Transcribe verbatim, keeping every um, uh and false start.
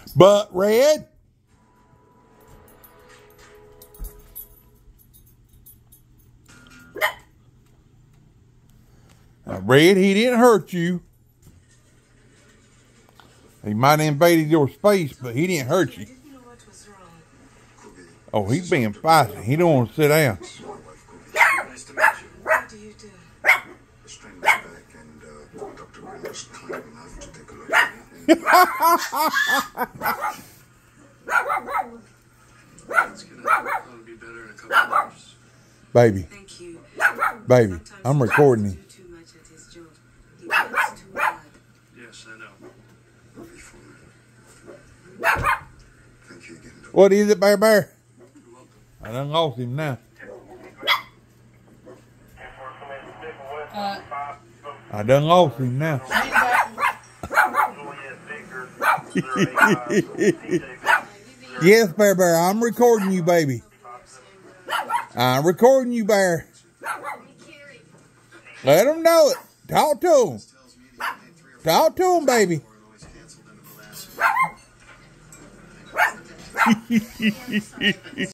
But Red, now, Red, he didn't hurt you. He might have invaded your space, but he didn't hurt you. Oh, he's being feisty. He don't want to sit down. Nice to meet you. What do you do? The strain back and uh, Doctor was kind enough to take a look at me. It's gonna be better in a couple of hours. Baby. Thank you. Baby, I'm recording him. Too much at his job. He works too hard. Yes, I know. Thank you again. What is it, Bear Bear? I done lost him now. Uh, I done lost him now. Yes, Bear Bear, I'm recording you, baby. I'm recording you, Bear. Let him know it. Talk to him. Talk to him, baby.